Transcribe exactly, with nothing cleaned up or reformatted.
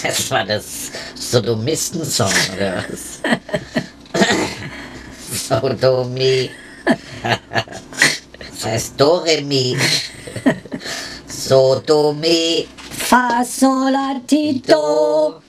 Das war das Sodomisten-Song, oder was? Sodomie. Das heißt Doremi. Sodomie. Fa, sol, la, ti, do.